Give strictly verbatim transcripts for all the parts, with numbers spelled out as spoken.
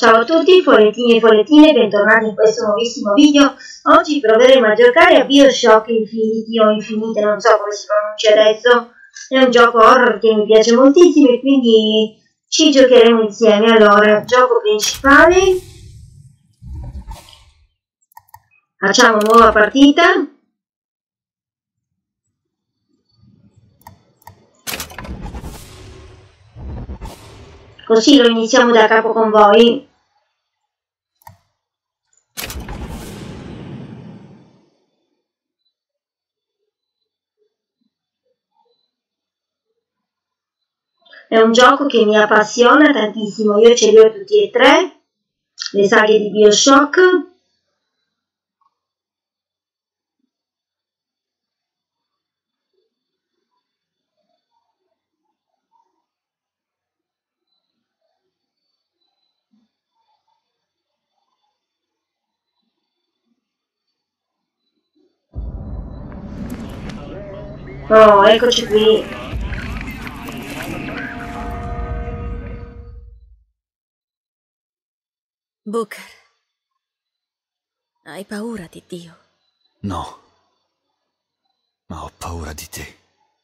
Ciao a tutti, follettini e follettine, bentornati in questo nuovissimo video. Oggi proveremo a giocare a BioShock Infinity o Infinite, non so come si pronuncia adesso. È un gioco horror che mi piace moltissimo e quindi ci giocheremo insieme. Allora, gioco principale. Facciamo nuova partita. Così lo iniziamo da capo con voi. È un gioco che mi appassiona tantissimo, io ce li ho tutti e tre, le saghe di BioShock. Oh, eccoci qui. Booker, hai paura di Dio? No, ma ho paura di te.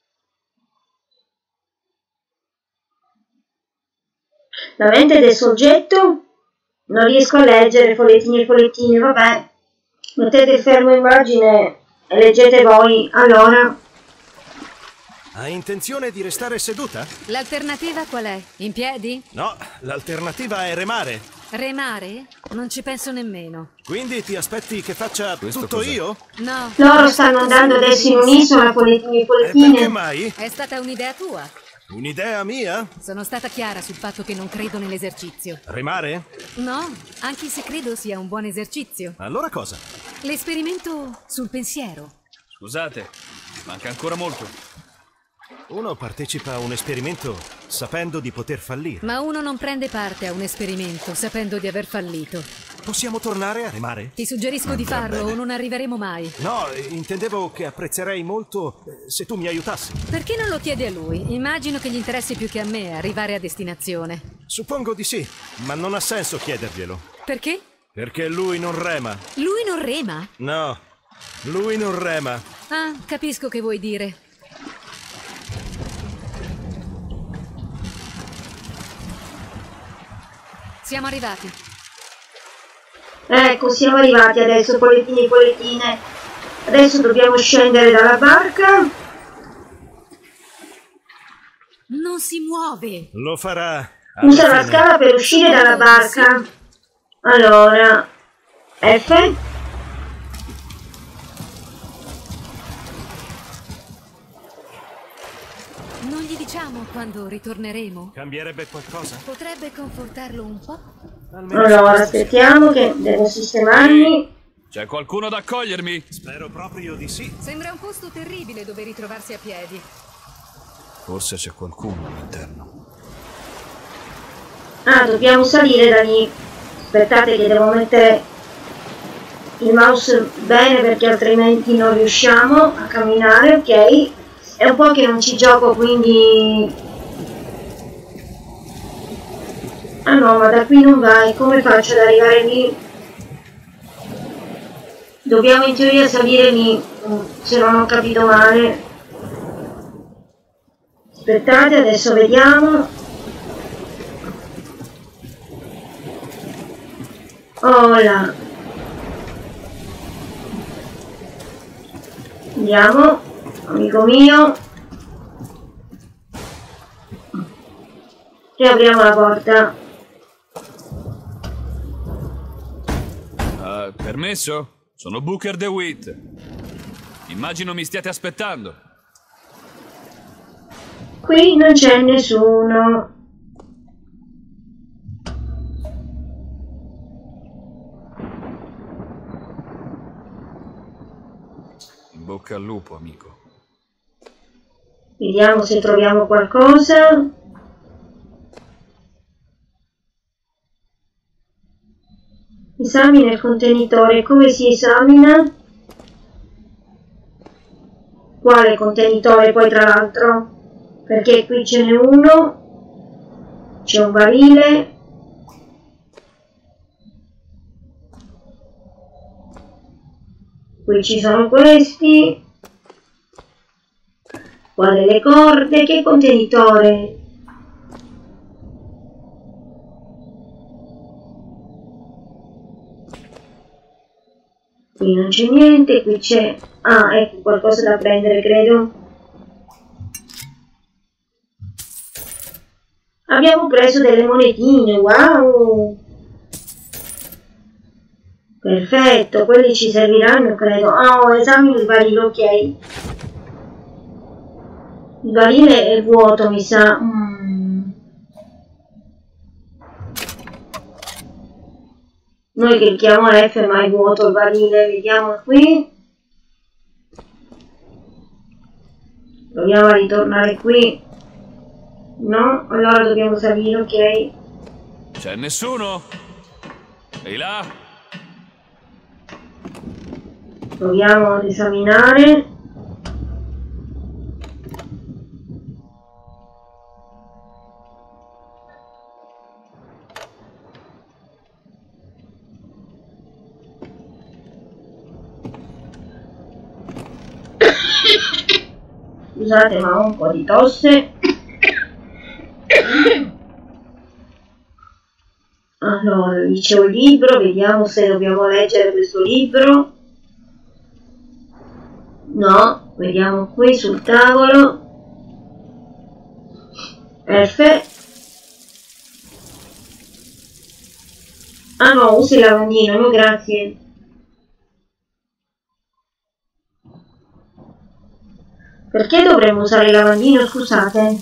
La mente del soggetto? Non riesco a leggere, follettini e follettini, vabbè. Mettete il fermo immagine e leggete voi, allora. Hai intenzione di restare seduta? L'alternativa qual è? In piedi? No, l'alternativa è remare. Remare? Non ci penso nemmeno. Quindi ti aspetti che faccia Questo tutto io? No. Loro stanno andando adesso in unisono, follettini e E follettine. perché mai? È stata un'idea tua. Un'idea mia? Sono stata chiara sul fatto che non credo nell'esercizio. Remare? No, anche se credo sia un buon esercizio. Allora cosa? L'esperimento sul pensiero. Scusate, manca ancora molto. Uno partecipa a un esperimento sapendo di poter fallire. Ma uno non prende parte a un esperimento sapendo di aver fallito. Possiamo tornare a remare? Ti suggerisco di farlo o non arriveremo mai. No, intendevo che apprezzerei molto eh, se tu mi aiutassi. Perché non lo chiedi a lui? Immagino che gli interessi più che a me arrivare a destinazione. Suppongo di sì, ma non ha senso chiederglielo. Perché? Perché lui non rema. Lui non rema? No, lui non rema. Ah, capisco che vuoi dire. Siamo arrivati. Ecco, siamo arrivati adesso, follettini e follettine. Adesso dobbiamo scendere dalla barca. Non si muove. Lo farà. Usa la scala per uscire dalla barca. Allora, F. Non gli diciamo quando ritorneremo? Cambierebbe qualcosa? Potrebbe confortarlo un po'? Allora, aspettiamo che devo sistemarmi. C'è qualcuno ad accogliermi? Spero proprio di sì. Sembra un posto terribile dove ritrovarsi a piedi. Forse c'è qualcuno all'interno. Ah, dobbiamo salire da lì. Aspettate che devo mettere il mouse bene perché altrimenti non riusciamo a camminare, ok? È un po' che non ci gioco, quindi... Ah no, ma da qui non vai, come faccio ad arrivare lì? Dobbiamo in teoria salire lì, se non ho capito male. Aspettate, adesso vediamo. Oh là. Andiamo, amico mio. Riapriamo la porta. Uh, permesso? Sono Booker DeWitt. Immagino mi stiate aspettando. Qui non c'è nessuno. In bocca al lupo, amico. Vediamo se troviamo qualcosa. Esamina il contenitore. Come si esamina? Quale contenitore poi tra l'altro? Perché qui ce n'è uno. C'è un barile. Qui ci sono questi. Qua delle corde. Che contenitore? Qui non c'è niente, qui c'è... Ah, ecco qualcosa da prendere, credo. Abbiamo preso delle monetine, wow! Perfetto, quelli ci serviranno, credo. Oh, esamino il barile, ok. Il barile è vuoto, mi sa. Mm. Noi clicchiamo F, ma è vuoto il barile. Vediamo qui. Proviamo a ritornare qui. No? Allora dobbiamo salire, ok. C'è nessuno? Ehi là? Proviamo ad esaminare. Scusate, ma ho un po' di tosse. Allora, lì c'è un libro, vediamo se dobbiamo leggere questo libro. No, vediamo qui sul tavolo. F. Ah no, usi il lavandino, no grazie. Perché dovremmo usare il lavandino, scusate?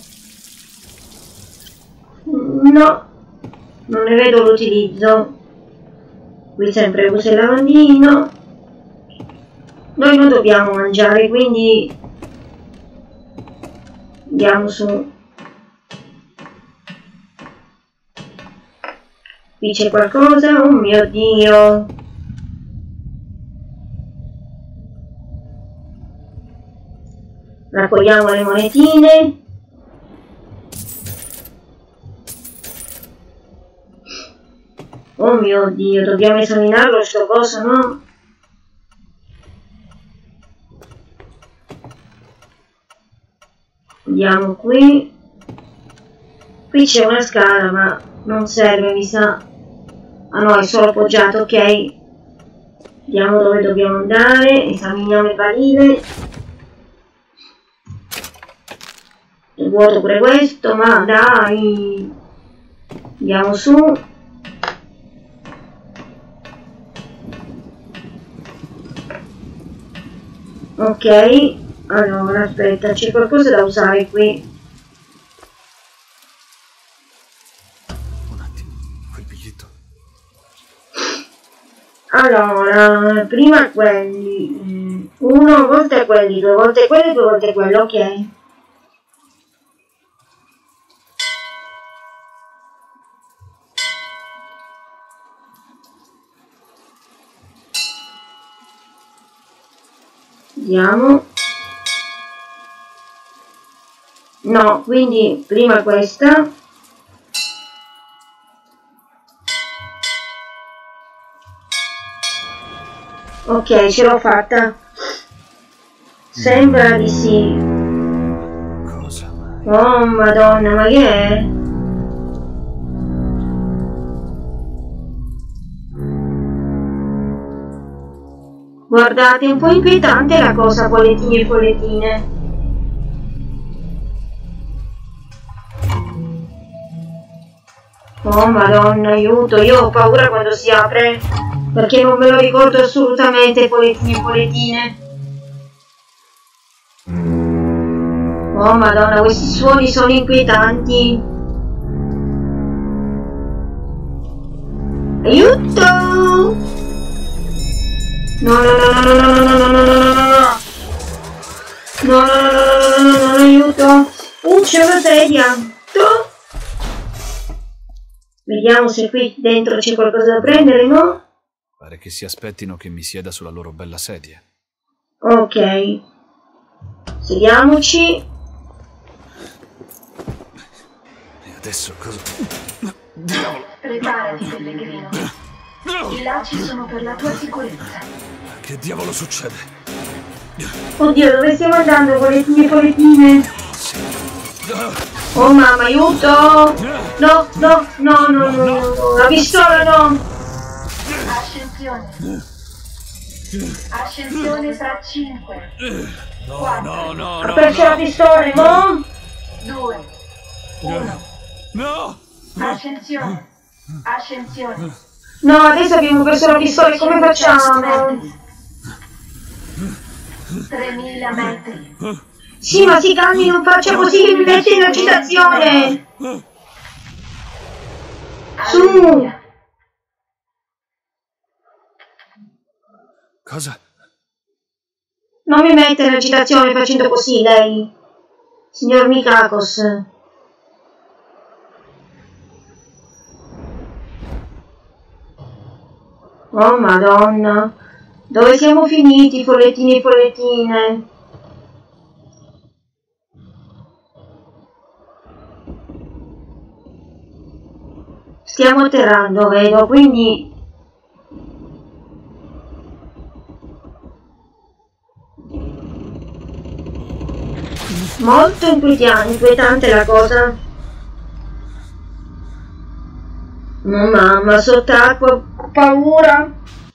No, non ne vedo l'utilizzo. Qui sempre usa il lavandino. Noi non dobbiamo mangiare, quindi andiamo su. Qui c'è qualcosa, oh mio Dio. Raccogliamo le monetine. Oh mio Dio, dobbiamo esaminarlo sto coso, no? Andiamo qui. Qui c'è una scala, ma non serve, mi sa. Ah no, è solo appoggiato, ok. Vediamo dove dobbiamo andare. Esaminiamo il barile. È vuoto pure questo, ma dai. Andiamo su. Ok. Allora, aspetta, c'è qualcosa da usare qui. Un attimo, quel biglietto. Allora, prima quelli. Uno volte quelli, due volte quelli, due volte quello, ok. Vediamo. No, quindi prima questa. Ok, ce l'ho fatta. Sembra di sì. Cosa mai? Oh madonna, ma che è? Guardate, è un po' inquietante la cosa, bollettini e bollettine. Oh madonna, aiuto, io ho paura quando si apre, perché non me lo ricordo assolutamente, bollettini e bollettine. Oh madonna, questi suoni sono inquietanti. Aiuto! No, no, no, no, no, no, no, no, no, no, no, no. No, no, no, no, no, no, no, aiuto. Uh, c'è una sedia. Vediamo se qui dentro c'è qualcosa da prendere, no? Pare che si aspettino che mi sieda sulla loro bella sedia. Ok. Sediamoci. E adesso cosa? Preparati, pellegrino. I lacci sono per la tua sicurezza. Che diavolo succede? Oddio, dove stiamo andando, bollettine, bollettine? Oh mamma, aiuto! No, no, no, no, no, no, la pistola no! Ascensione. Ascensione tra cinque. No, no, no, Ha no, perso la no. pistola, mo? due. uno. No! Ascensione. Ascensione. No, adesso abbiamo perso la pistola, come facciamo? tremila metri. Sì, ma si calmi, non faccia così che mi mette in agitazione! Su! Cosa? Non mi mette in agitazione facendo così, lei, signor Mikakos. Oh madonna, dove siamo finiti, follettini e follettine? Stiamo atterrando, vedo, quindi... Molto inquietante la cosa. Oh mamma, sott'acqua, ho paura.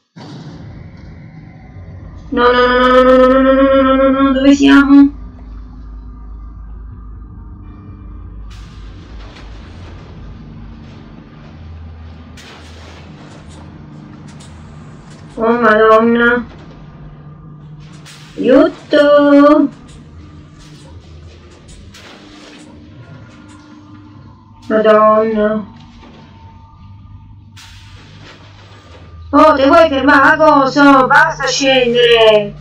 No, no, no, no, no, no, no, no, no, no, no, dove siamo? Oh madonna. Aiuto. Madonna. Oh, ti vuoi fermare la cosa? Basta scendere.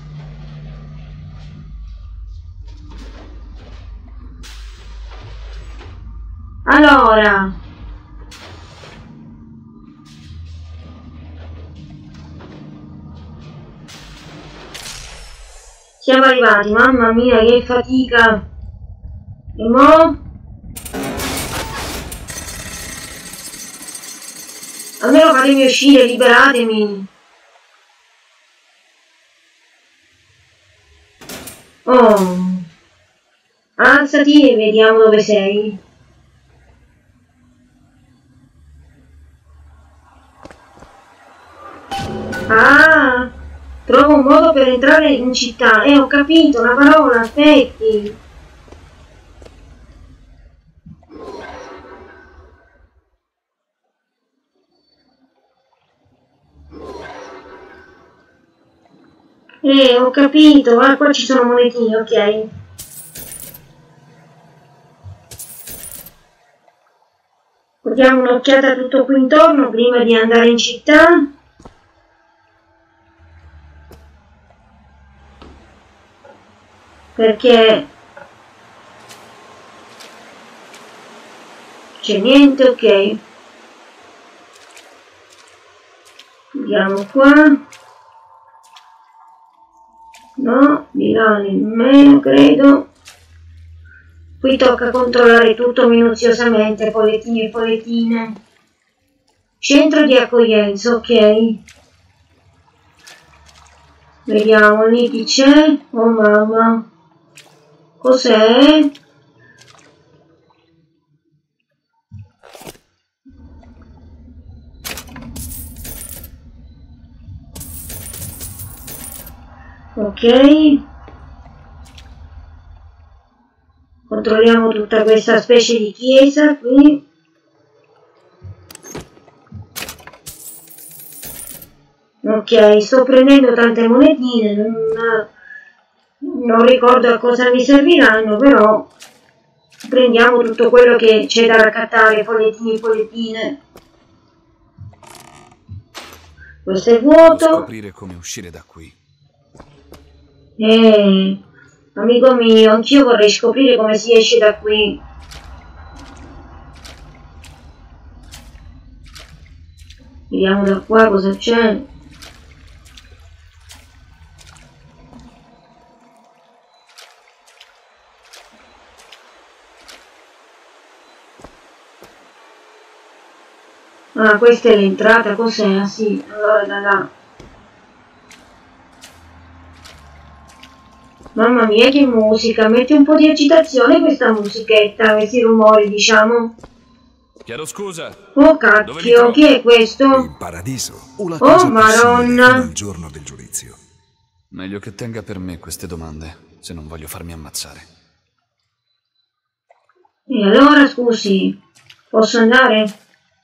Allora. Siamo arrivati, mamma mia, che fatica. E mo'? Almeno fatemi uscire, liberatemi. Oh. Alzati e vediamo dove sei. Ah, trovo un modo per entrare in città. Eh, ho capito, una parola, aspetti. Eh, ho capito, ah, qua ci sono monetine, ok. Diamo un'occhiata a tutto qui intorno prima di andare in città. Perché c'è niente, ok. Andiamo qua. No, di là nemmeno credo. Qui tocca controllare tutto minuziosamente, follettini e follettine. Centro di accoglienza, ok. Vediamo lì chi c'è. Oh mamma. Cos'è? Ok. Controlliamo tutta questa specie di chiesa qui. Ok, sto prendendo tante monetine, non, non ricordo a cosa mi serviranno, però prendiamo tutto quello che c'è da raccattare, follettini e follettine. Questo è vuoto. Scoprire come uscire da qui. Eh, amico mio, anch'io vorrei scoprire come si esce da qui. Vediamo da qua cosa c'è. Ah, questa è l'entrata, cos'è? Ah, sì, allora da là. Mamma mia che musica, mette un po' di agitazione questa musichetta, questi rumori diciamo. Chiedo scusa. Oh cacchio, chi è questo? Il paradiso o la cosa Oh più simile madonna. fino al giorno del giudizio. Meglio che tenga per me queste domande, se non voglio farmi ammazzare. E allora scusi, posso andare?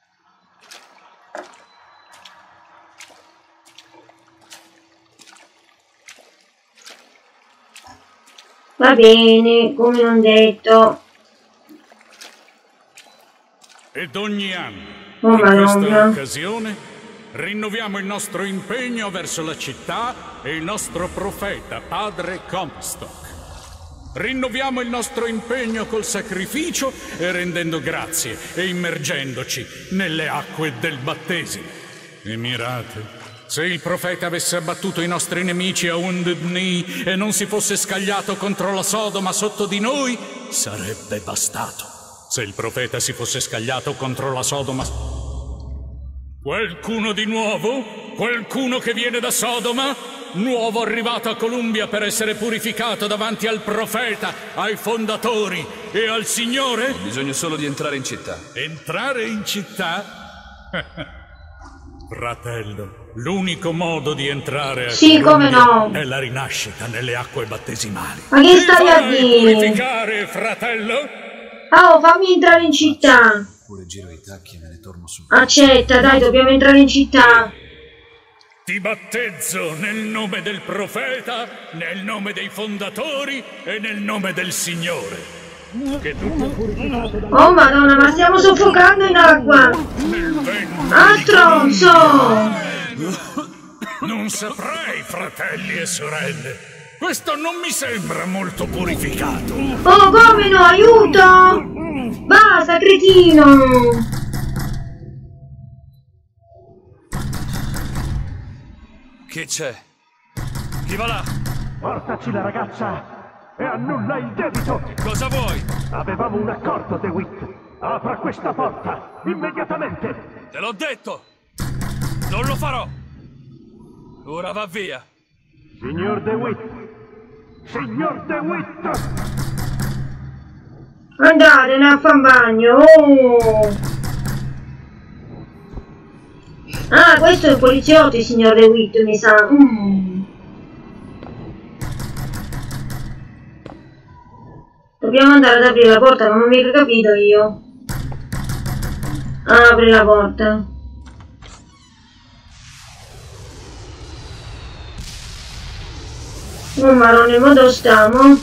Va bene, come non detto. Ed ogni anno, Oh in questa madonna. occasione, rinnoviamo il nostro impegno verso la città e il nostro profeta, padre Comstock. Rinnoviamo il nostro impegno col sacrificio e rendendo grazie e immergendoci nelle acque del battesimo. E mirate, se il profeta avesse abbattuto i nostri nemici a Wounded Knee e non si fosse scagliato contro la Sodoma sotto di noi, sarebbe bastato. Se il profeta si fosse scagliato contro la Sodoma... Qualcuno di nuovo? Qualcuno che viene da Sodoma? Nuovo arrivato a Columbia per essere purificato davanti al profeta, ai fondatori e al Signore? Ho bisogno solo di entrare in città. Entrare in città? Fratello, l'unico modo di entrare a Sì, come Columbia no. è la rinascita nelle acque battesimali. Ma che Ti stai a farai dire? purificare, fratello? Oh, fammi entrare in città. Pure giro i tacchi e me ne torno su. Accetta, dai, dobbiamo entrare in città. Ti battezzo nel nome del profeta, nel nome dei fondatori e nel nome del Signore. Che tu Oh madonna, ma stiamo soffocando in acqua. nel vento Ah, di stronzo. Non saprei, fratelli e sorelle. Questo non mi sembra molto purificato. Oh, come no, aiuto. Basta, cretino. Che c'è? Chi va là? Portaci la ragazza e annulla il debito! Cosa vuoi? Avevamo un accordo, DeWitt! Apra questa porta! Immediatamente! Te l'ho detto! Non lo farò! Ora va via! Signor DeWitt! Signor DeWitt! Andatene a fan bagno. Oh. Ah, questo è un poliziotto, il signor DeWitt, mi sa. Mm. Dobbiamo andare ad aprire la porta, ma non mi ho capito io. Ah, apri la porta. Oh marone, ma dove stiamo?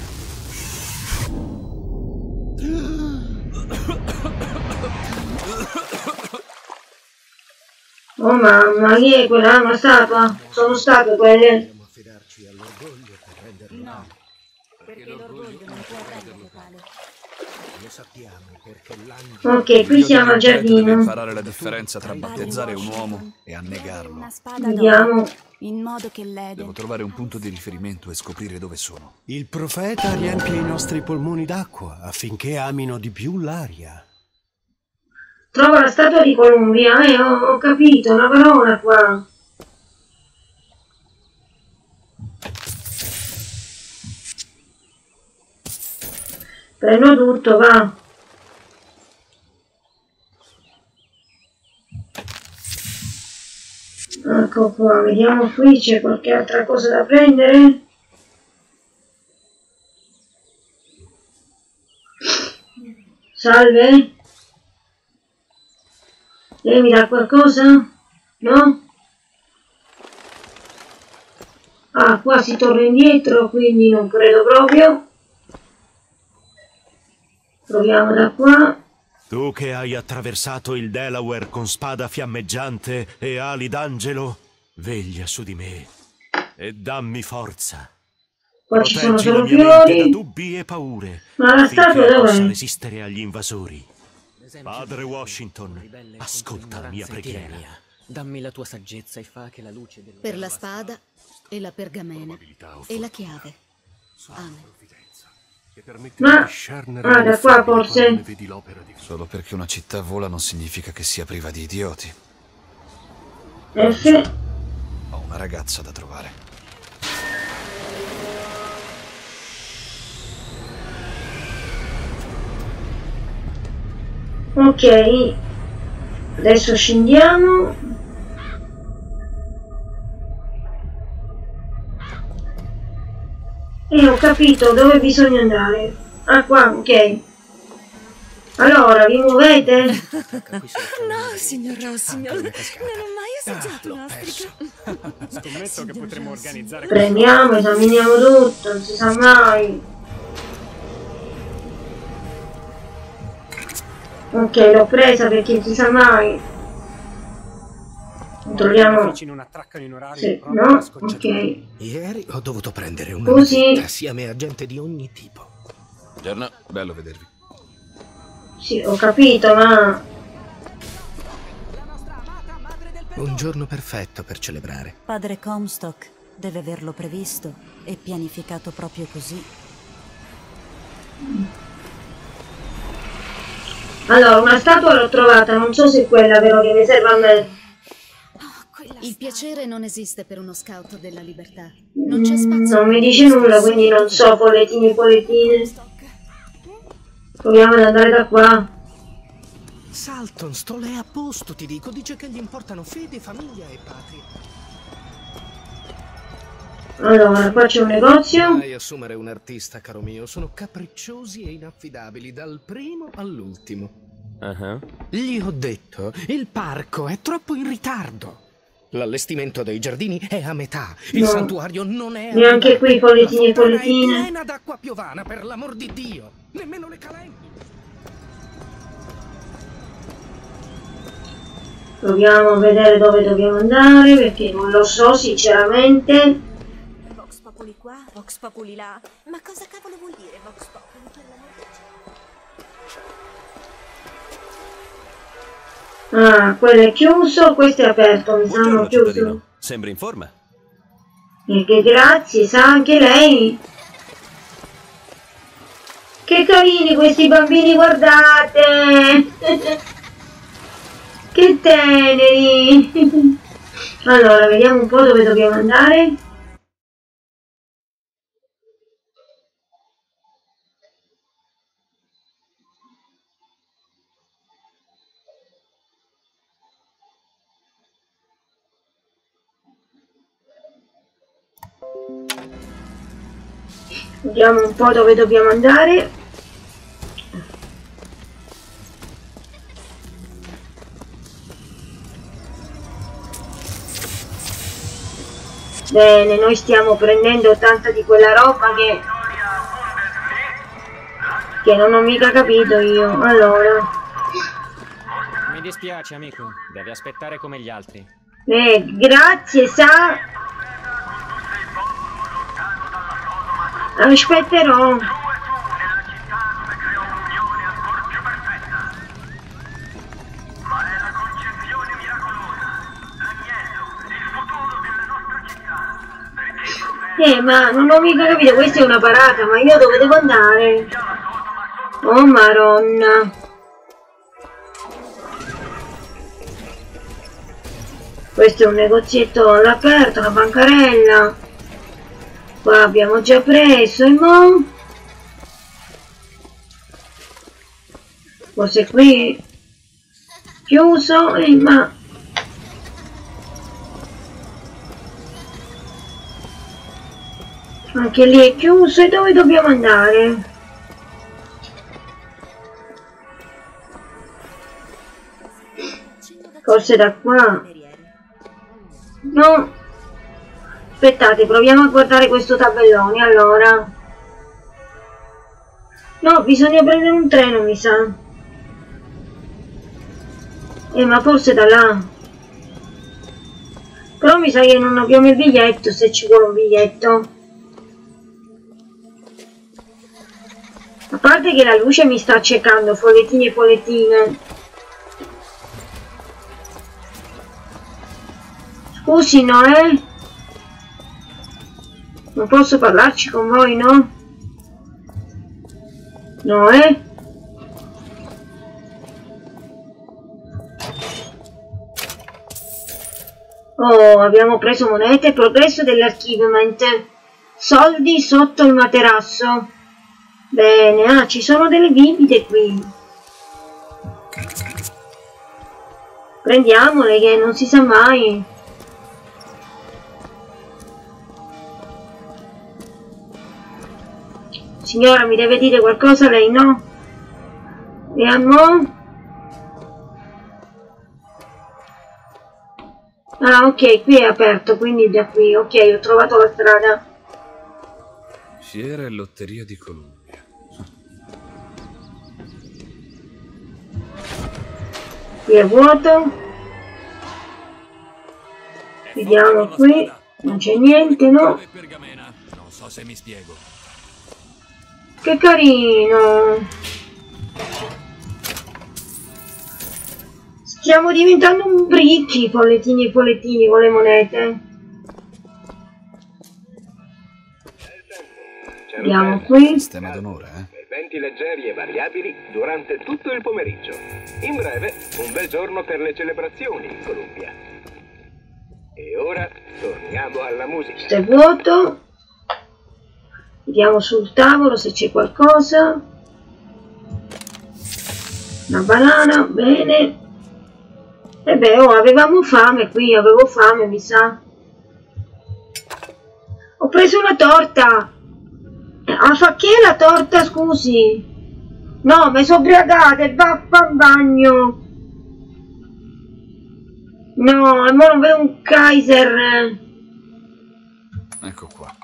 Oh mamma, chi è quella? Una statua? Sono statue quelle? Dobbiamo affidarci all'orgoglio per renderlo tale. Perché l'orgoglio non può renderlo tale. Lo sappiamo perché l'angelo... Ok, qui siamo al Deve giardino. imparare la differenza tra battezzare un uomo e annegarlo. Una spada Vediamo. d'oro, in modo che l'Eden... Devo trovare un punto di riferimento e scoprire dove sono. Il profeta riempie i nostri polmoni d'acqua affinché amino di più l'aria. Trova la statua di Columbia, eh, ho, ho capito, una parola qua. Prendo tutto, va. Ecco qua, vediamo qui, c'è qualche altra cosa da prendere? Salve? Lei mi dà qualcosa? No? Ah, qua si torna indietro, quindi non credo proprio. Proviamo da qua. Tu che hai attraversato il Delaware con spada fiammeggiante e ali d'angelo, veglia su di me e dammi forza. Qua ci sono Proteggi la solo mia mente da fiori. dubbi e paure, Ma la statua affinché dov'è? possa resistere agli invasori. Padre Washington, ascolta la mia preghiera. Dammi la tua saggezza e fa che la luce del... Per la spada e la pergamena e la chiave. Amen. Ma... Ah, da qua forse. Solo perché una città vola non significa che sia priva di idioti. Eh sì. Ho una ragazza da trovare. Ok, adesso scendiamo. E ho capito dove bisogna andare. Ah, qua, ok. Allora, vi muovete? No, signor Rossignol, non ho mai assaggiato un'ostrica. Scommetto che potremmo organizzare. Prendiamo, esaminiamo tutto, non si sa mai. Ok, l'ho presa perché non si sa mai. Controlliamo. Sì, no? Ok. Ieri ho dovuto prendere una Così. assieme a gente di ogni tipo. Buongiorno, bello vedervi. Sì, ho capito, ma... Un giorno perfetto per celebrare. Padre Comstock deve averlo previsto e pianificato proprio così. Allora, una statua l'ho trovata, non so se è quella però che mi serve a me. Il piacere non esiste per uno scout della libertà. Non c'è spazio. Non mi dice nulla, quindi non so, follettini e follettine. Proviamo ad andare da qua. Saltonstall è a posto, ti dico. Dice che gli importano fede, famiglia e patria. Allora, qua c'è un negozio. Vai assumere un artista, caro mio. Sono capricciosi e inaffidabili, dal primo all'ultimo. Uh-huh. Gli ho detto, il parco è troppo in ritardo. L'allestimento dei giardini è a metà. Il No. santuario non è a Neanche metà. qui follettini e La fontana follettine. è piena d'acqua piovana, per l'amor di Dio. Nemmeno le calenti. Proviamo a vedere dove dobbiamo andare, perché non lo so sinceramente. Vox Populi qua, Vox Populi là. Ma cosa cavolo vuol dire Vox Populi, per l'amor di Dio? Ah, quello è chiuso, questo è aperto, mi Buongiorno, sanno chiuso. cittadino. Sembra in forma. E che grazie, sa anche lei. Che carini questi bambini, guardate! Che teneri! Allora, vediamo un po' dove dobbiamo andare. Vediamo un po' dove dobbiamo andare. Bene, noi stiamo prendendo tanta di quella roba che... che non ho mica capito io. Allora... Mi dispiace, amico. Devi aspettare come gli altri. Eh, grazie, sa... Aspetterò. Eh, ma non ho mica capito, questa è una parata, ma io dove devo andare? Oh, maronna. Questo è un negozietto all'aperto, una bancarella. Qua abbiamo già preso, e mo? Forse qui chiuso, eh, ma... Anche lì è chiuso, e dove dobbiamo andare? Forse da qua? No. Aspettate, proviamo a guardare questo tabellone, allora. No, bisogna prendere un treno, mi sa. Eh, ma forse da là. Però mi sa che non abbiamo il biglietto, se ci vuole un biglietto. A parte che la luce mi sta accecando, follettini e follettine. Scusi, no, eh? Non posso parlarci con voi, no? No, eh? Oh, abbiamo preso monete, progresso dell'archivement. Soldi sotto il materasso. Bene, ah, ci sono delle bibite qui. Prendiamole che non si sa mai. Signora, mi deve dire qualcosa lei, no? Vediamo. Ah, ok, qui è aperto, quindi da qui. Ok, ho trovato la strada. Fiera e lotteria di Columbia. Qui è vuoto. Vediamo qui. Non c'è niente, no? Non so se mi spiego. Che carino! Stiamo diventando un bricchi, pollettini e pollettini con le monete. Andiamo qui. Sistema d'onore, eh? Venti leggeri e variabili durante tutto il pomeriggio. In breve, un bel giorno per le celebrazioni in Columbia. E ora torniamo alla musica. Questo è vuoto. Vediamo sul tavolo se c'è qualcosa. Una banana, bene. E beh, oh, avevamo fame qui, avevo fame, mi sa. Ho preso una torta. Ah, fa che la torta, scusi? No, mi sono ubriacata e vaffa in bagno. No, e mo non vedo un Kaiser. Ecco qua.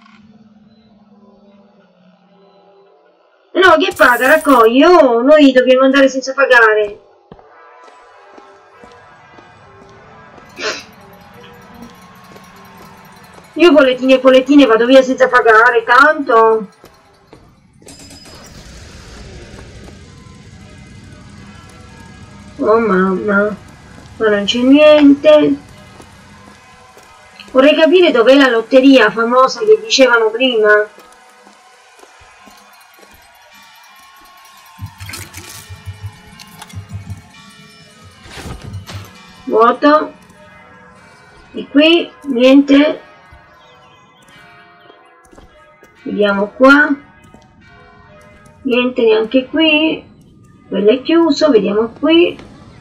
No, che paga, raccogli? Oh, noi dobbiamo andare senza pagare. Io bollettini e bollettine vado via senza pagare, tanto. Oh mamma, ma non c'è niente. Vorrei capire dov'è la lotteria famosa che dicevano prima. Vuoto. E qui niente. Vediamo qua. Niente neanche qui. Quello è chiuso, vediamo qui.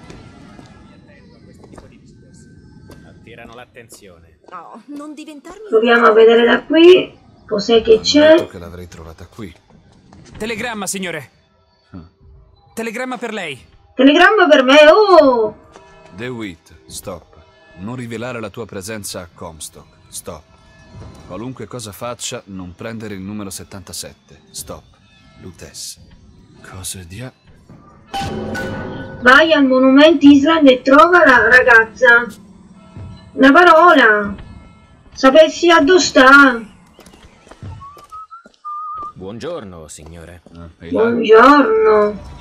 Attirano l'attenzione. No, non diventarmi... Proviamo a vedere da qui. Cos'è che c'è? Che l'avrei trovata qui. Telegramma, signore. Telegramma per lei. Telegramma per me, oh! DeWitt, stop. Non rivelare la tua presenza a Comstock. Stop. Qualunque cosa faccia, non prendere il numero settantasette. Stop. Lutess. Cosa di... Vai al Monument Island e trova la ragazza. Una parola. Sapessi addo sta. Buongiorno, signore. Ah, Buongiorno.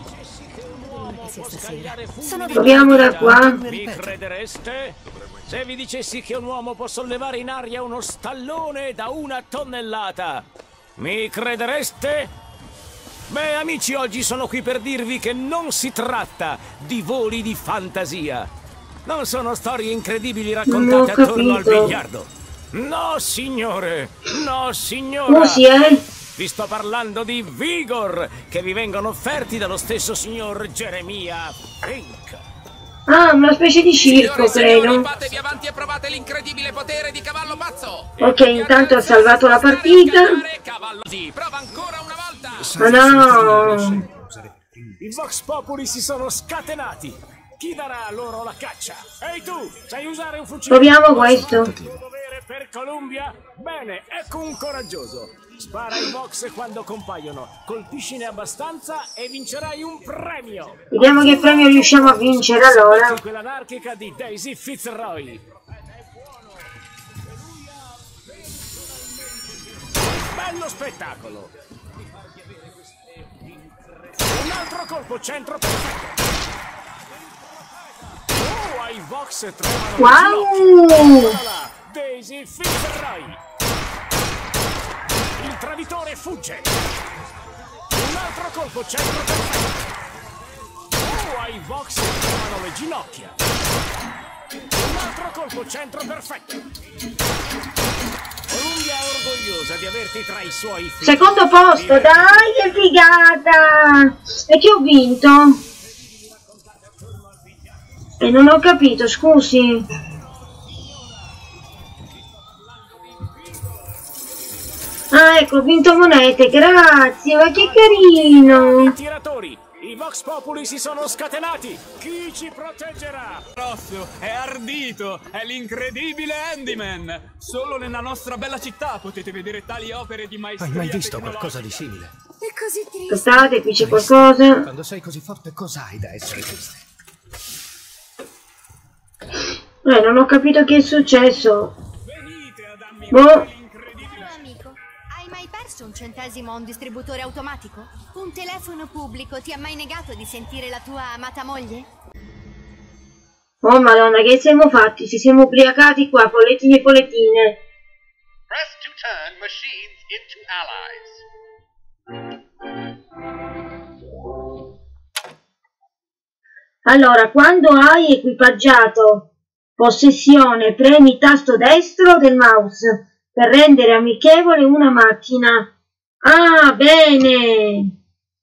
Proviamo da qua. Mi credereste? Se vi dicessi che un uomo può sollevare in aria uno stallone da una tonnellata, mi credereste? Beh, amici, oggi sono qui per dirvi che non si tratta di voli di fantasia. Non sono storie incredibili raccontate attorno al biliardo. No, signore! No, signora! Così è? Vi sto parlando di Vigor, che vi vengono offerti dallo stesso signor Jeremiah Fink. Ah, una specie di circo, credo. Fatevi avanti e provate l'incredibile potere di Cavallo Pazzo. Ok, intanto ha salvato la partita. Prova ancora una volta. Ma no. I Vox Populi si sono scatenati. Chi darà loro la caccia? Ehi tu, sai usare un fucile? Proviamo questo. Dovere per Columbia? Bene, ecco un coraggioso. Spara i Vox quando compaiono, colpiscine abbastanza e vincerai un premio. Vediamo che premio riusciamo a vincere allora. Quella anarchica di Daisy Fitzroy. Bello spettacolo. Un altro colpo centro perfetto. Oh, ai Vox trovano wow. Daisy Fitzroy. Il traditore fugge. Un altro colpo centro perfetto. Oh, ai Vox trovano le ginocchia. Un altro colpo centro perfetto. Columbia è orgogliosa di averti tra i suoi figli. Secondo posto, dai, che figata! E che ho vinto? E non ho capito, scusi. Ah, ecco, ho vinto monete, grazie, ma che carino! Tiratori, i Vox Populi si sono scatenati. Chi ci proteggerà? Rosso, è ardito, è l'incredibile Handyman. Solo nella nostra bella città potete vedere tali opere di maestria. Hai mai visto qualcosa di simile? È così triste. Aspettate, qui c'è qualcosa. Quando sei così forte, cos'hai da essere triste? Eh, non ho capito che è successo. Boh. Hai perso un centesimo a un distributore automatico? Un telefono pubblico ti ha mai negato di sentire la tua amata moglie? Oh madonna, che siamo fatti? Ci siamo ubriacati qua, polettini e polettine. Press to turn machines into allies. Allora, quando hai equipaggiato possessione, premi tasto destro del mouse per rendere amichevole una macchina. Ah, bene!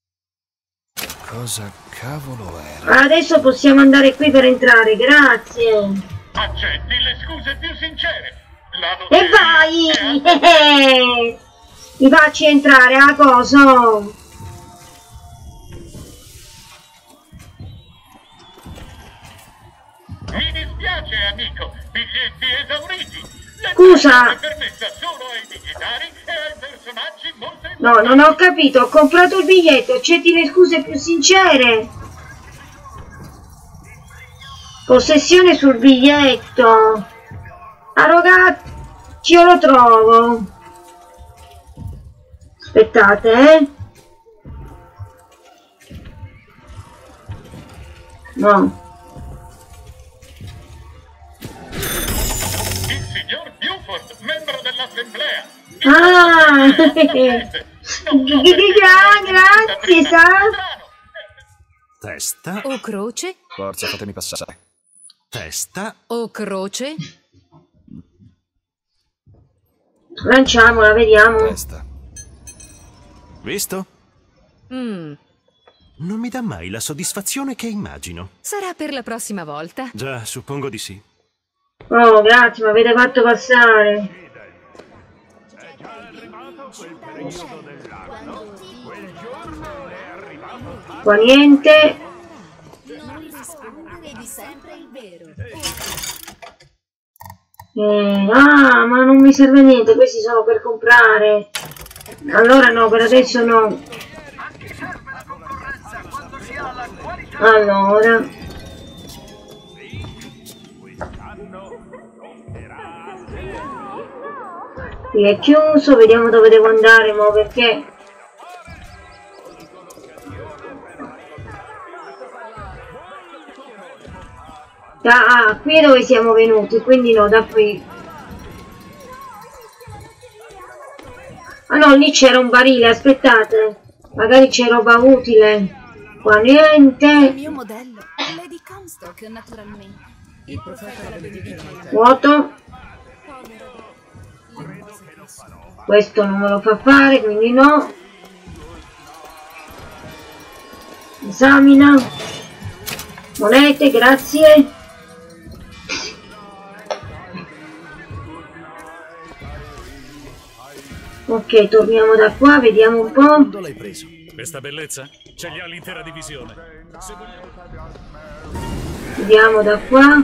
Cosa cavolo era? Adesso possiamo andare qui per entrare, grazie! Accetti le scuse più sincere! E vai! Mi facci entrare a coso! Mi dispiace, amico, biglietti esauriti! Scusa! È permessa solo ai militari e ai personaggi molto... No, non ho capito, ho comprato il biglietto, accetti le scuse più sincere. Possessione sul biglietto. Arrogacci, io lo trovo. Aspettate, eh. No. membro dell'assemblea. Ah, grazie, sa. Testa. O croce. Forza, fatemi passare. Testa. O croce. Lanciamola, vediamo. Testa. Visto? Mm. Non mi dà mai la soddisfazione che immagino. Sarà per la prossima volta. Già, suppongo di sì. Oh, grazie, mi avete fatto passare. Qua niente. Non rispondere di sempre il vero. Eh, ah, ma non mi serve niente, questi sono per comprare. Allora no, per adesso no. Allora. Qui è chiuso, vediamo dove devo andare, mo perché. Ah, qui è dove siamo venuti, quindi no, da qui. Ah no, lì c'era un barile, aspettate. Magari c'è roba utile. Qua niente. Il mio modello, Lady Comstock, naturalmente. Il profeta Vuoto. Questo non me lo fa fare, quindi no. Esamina. Monete, grazie. Ok, torniamo da qua, vediamo un po'. Quando l'hai preso? Questa bellezza? Ce li ha l'intera divisione. Vediamo da qua.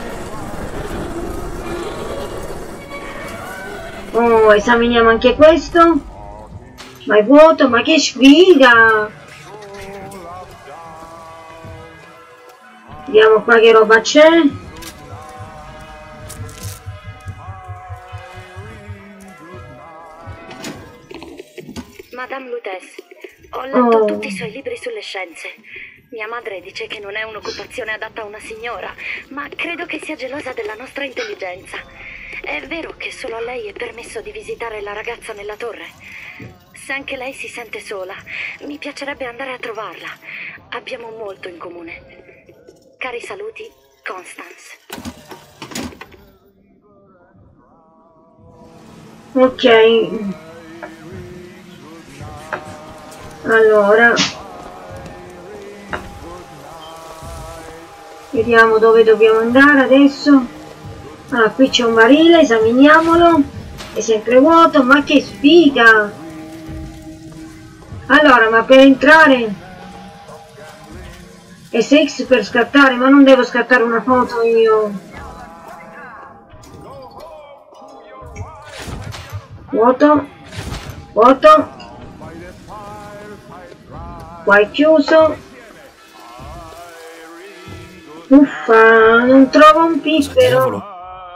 Oh, esaminiamo anche questo. Ma è vuoto, ma che sfiga! Vediamo qua che roba c'è. Madame Lutece, ho letto Oh. tutti i suoi libri sulle scienze. Mia madre dice che non è un'occupazione adatta a una signora, ma credo che sia gelosa della nostra intelligenza. È vero che solo a lei è permesso di visitare la ragazza nella torre? Se anche lei si sente sola, mi piacerebbe andare a trovarla. Abbiamo molto in comune. Cari saluti, Constance. Ok. Allora. Vediamo dove dobbiamo andare adesso. Ah, qui c'è un barile, esaminiamolo. È sempre vuoto, ma che sfiga! Allora, ma per entrare S X per scattare, ma non devo scattare una foto io. Vuoto, vuoto. Qua è chiuso. Uffa, non trovo un piffero.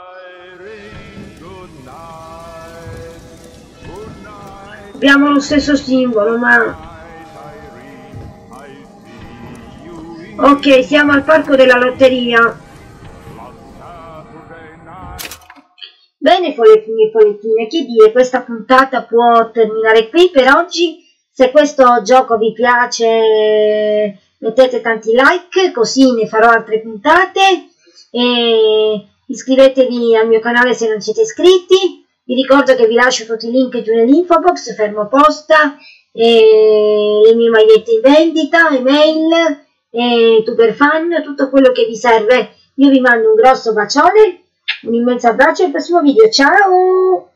Abbiamo lo stesso simbolo, ma... Ok, siamo al parco della lotteria. Bene, follettini e follettine, che dire, questa puntata può terminare qui per oggi. Se questo gioco vi piace, mettete tanti like, così ne farò altre puntate. E iscrivetevi al mio canale se non siete iscritti. Vi ricordo che vi lascio tutti i link giù nell'info box, fermo posta, e le mie magliette in vendita, email, e Tuber Fan, tutto quello che vi serve. Io vi mando un grosso bacione, un immenso abbraccio e al prossimo video. Ciao!